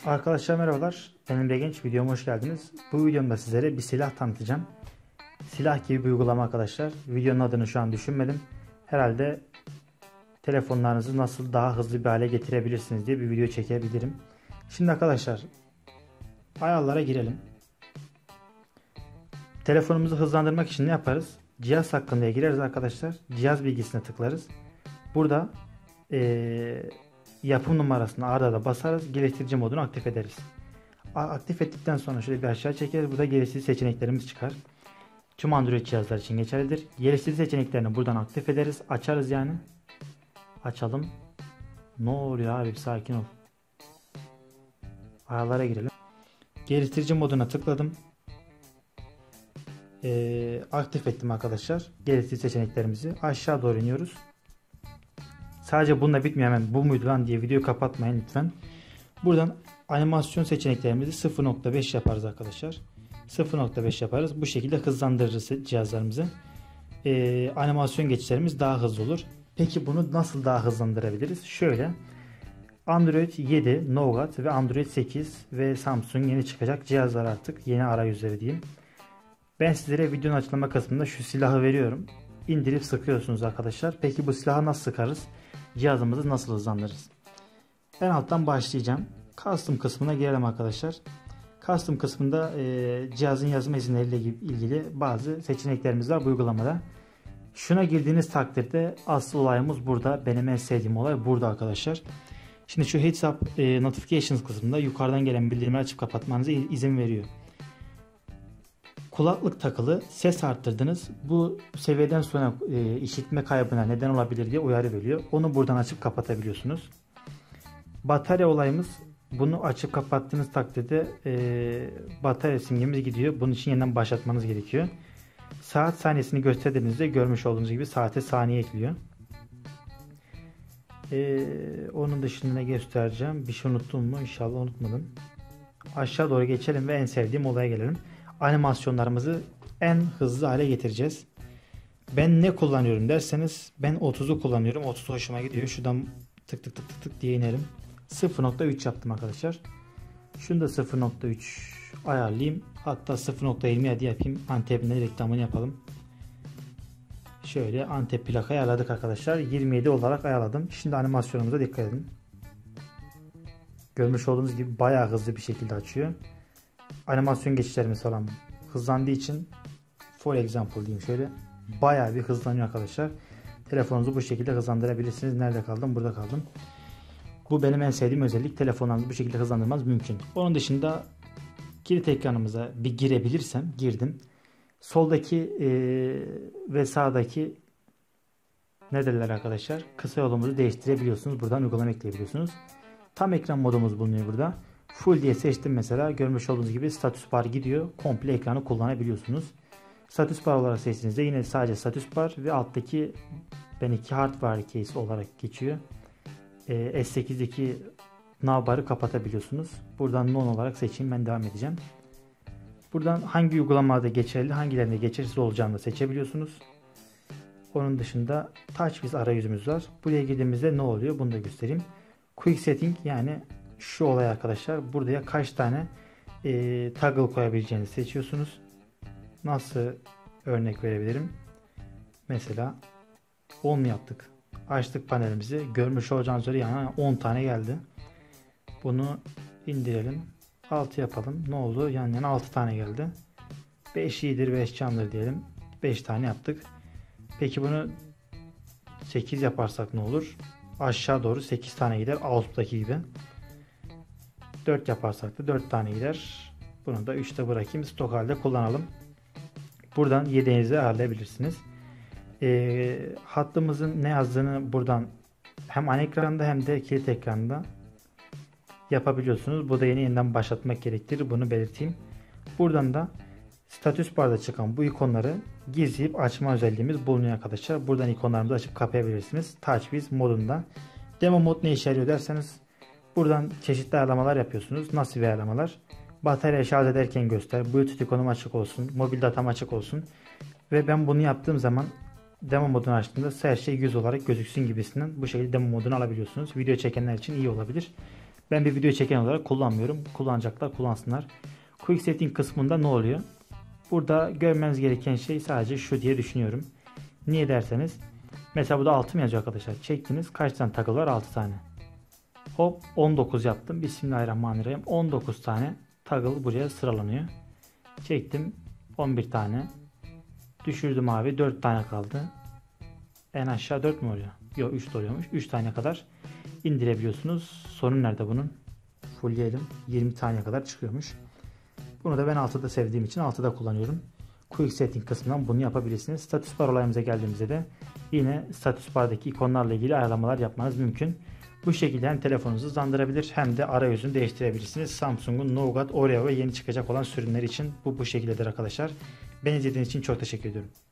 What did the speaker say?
Arkadaşlar merhabalar. Ben Emre Genç. Videoma hoş geldiniz. Bu videomda sizlere bir silah tanıtacağım. Silah gibi bir uygulama arkadaşlar. Videonun adını şu an düşünmedim. Herhalde telefonlarınızı nasıl daha hızlı bir hale getirebilirsiniz diye bir video çekebilirim. Şimdi arkadaşlar ayarlara girelim. Telefonumuzu hızlandırmak için ne yaparız? Cihaz hakkında gireriz arkadaşlar. Cihaz bilgisine tıklarız. Burada yapım numarasını arada da basarız. Geliştirici modunu aktif ederiz. Aktif ettikten sonra şöyle bir aşağı çekeriz. Burada geliştirici seçeneklerimiz çıkar. Tüm Android cihazlar için geçerlidir. Geliştirici seçeneklerini buradan aktif ederiz. Açarız yani. Açalım. Ne oluyor abi, sakin ol. Ayarlara girelim. Geliştirici moduna tıkladım. Aktif ettim arkadaşlar. Geliştirici seçeneklerimizi aşağı doğru iniyoruz. Sadece bununla bitmiyor, hemen bu muydu lan diye videoyu kapatmayın lütfen. Buradan animasyon seçeneklerimizi 0.5 yaparız arkadaşlar. 0.5 yaparız. Bu şekilde hızlandırırız cihazlarımızı. Animasyon geçişlerimiz daha hızlı olur. Peki bunu nasıl daha hızlandırabiliriz? Şöyle. Android 7, Nougat ve Android 8 ve Samsung yeni çıkacak cihazlar artık. Yeni arayüzleri diyeyim. Ben sizlere videonun açıklama kısmında şu silahı veriyorum. İndirip sıkıyorsunuz arkadaşlar. Peki bu silahı nasıl sıkarız? Cihazımızı nasıl hızlandırırız? En alttan başlayacağım. Custom kısmına girelim arkadaşlar. Custom kısmında cihazın yazım izinleriyle ilgili bazı seçeneklerimiz var bu uygulamada. Şuna girdiğiniz takdirde asıl olayımız burada. Benim en sevdiğim olay burada arkadaşlar. Şimdi şu Heads Up Notifications kısmında yukarıdan gelen bildirimleri açıp kapatmanıza izin veriyor. Kulaklık takılı, ses arttırdınız. Bu seviyeden sonra işitme kaybına neden olabilir diye uyarı veriyor. Onu buradan açıp kapatabiliyorsunuz. Batarya olayımız, bunu açıp kapattığınız takdirde batarya simgemiz gidiyor. Bunun için yeniden başlatmanız gerekiyor. Saat saniyesini gösterdiğinizde görmüş olduğunuz gibi saate saniye ekliyor. Onun dışında ne göstereceğim? Bir şey unuttum mu? İnşallah unutmadım. Aşağı doğru geçelim ve en sevdiğim olaya gelelim. Animasyonlarımızı en hızlı hale getireceğiz. Ben ne kullanıyorum derseniz ben 30'u kullanıyorum. 30 hoşuma gidiyor. Şuradan tık tık tık tık tık diye inelim. 0.3 yaptım arkadaşlar. Şunu da 0.3 ayarlayayım. Hatta 0.27 yapayım. Antep'in reklamını yapalım. Şöyle Antep plaka ayarladık arkadaşlar. 27 olarak ayarladım. Şimdi animasyonumuza dikkat edin. Görmüş olduğunuz gibi bayağı hızlı bir şekilde açıyor. Animasyon geçişlerimiz falan hızlandığı için for example diyeyim şöyle. Bayağı bir hızlanıyor arkadaşlar. Telefonunuzu bu şekilde hızlandırabilirsiniz. Nerede kaldım? Burada kaldım. Bu benim en sevdiğim özellik. Telefonlarınızı bu şekilde hızlandırmanız mümkün. Onun dışında kilit ekranımıza bir girebilirsem girdim. Soldaki ve sağdaki nedirler arkadaşlar? Kısa yolumuzu değiştirebiliyorsunuz. Buradan uygulama ekleyebiliyorsunuz. Tam ekran modumuz bulunuyor burada. Full diye seçtim mesela. Görmüş olduğunuz gibi status bar gidiyor. Komple ekranı kullanabiliyorsunuz. Status bar olarak seçtiğinizde yine sadece status bar ve alttaki benimki hardware case olarak geçiyor. S8'deki navbarı kapatabiliyorsunuz. Buradan non olarak seçeyim, ben devam edeceğim. Buradan hangi uygulamada geçerli, hangilerinde geçersiz olacağını da seçebiliyorsunuz. Onun dışında TouchWiz arayüzümüz var. Buraya girdiğimizde ne oluyor bunu da göstereyim. Quick Setting, yani şu olay arkadaşlar. Buraya kaç tane toggle koyabileceğinizi seçiyorsunuz. Nasıl örnek verebilirim? Mesela 10 yaptık. Açtık panelimizi. Görmüş olacağınız üzere yani 10 tane geldi. Bunu indirelim. 6 yapalım. Ne oldu? Yani 6 tane geldi. 5 iyidir, 5 candır diyelim. 5 tane yaptık. Peki bunu 8 yaparsak ne olur? Aşağı doğru 8 tane gider. Output'taki gibi. 4 yaparsak da 4 tane gider. Bunu da 3'te bırakayım. Stok halde kullanalım. Buradan yedeğinizi ayarlayabilirsiniz. Hattımızın ne yazdığını buradan hem ana ekranda hem de kilit ekranda yapabiliyorsunuz. Bu da yeniden başlatmak gerektirir. Bunu belirteyim. Buradan da status barda çıkan bu ikonları gizleyip açma özelliğimiz bulunuyor arkadaşlar. Buradan ikonlarımızı açıp kapayabilirsiniz. TouchWiz modunda. Demo mod ne işe yarıyor derseniz buradan çeşitli ayarlamalar yapıyorsunuz. Nasıl ayarlamalar? Batarya şarj ederken göster. Bluetooth ikonum açık olsun. Mobil datam açık olsun. Ve ben bunu yaptığım zaman demo modunu açtığımda her şey 100 olarak gözüksün gibisinden bu şekilde demo modunu alabiliyorsunuz. Video çekenler için iyi olabilir. Ben bir video çeken olarak kullanmıyorum. Kullanacaklar kullansınlar. Quick Setting kısmında ne oluyor? Burada görmeniz gereken şey sadece şu diye düşünüyorum. Niye derseniz, mesela burada 6 mı yazıyor arkadaşlar? Çektiniz, kaç tane toggle var? 6 tane. Hop 19 yaptım. Bismillahirrahmanirrahim. 19 tane toggle buraya sıralanıyor. Çektim 11 tane. Düşürdüm abi, 4 tane kaldı. En aşağı 4 mü oluyor? Yok 3 oluyormuş. 3 tane kadar indirebiliyorsunuz. Sorun nerede bunun? Fullleyelim. 20 tane kadar çıkıyormuş. Bunu da ben 6'da sevdiğim için 6'da kullanıyorum. Quick Setting kısmından bunu yapabilirsiniz. Status bar olayımıza geldiğimizde de yine status bardaki ikonlarla ilgili ayarlamalar yapmanız mümkün. Bu şekilde hem telefonunuzu hızlandırabilir hem de arayüzünü değiştirebilirsiniz. Samsung'un Nougat, Oreo ve yeni çıkacak olan sürümler için bu şekildedir arkadaşlar. Beni izlediğiniz için çok teşekkür ediyorum.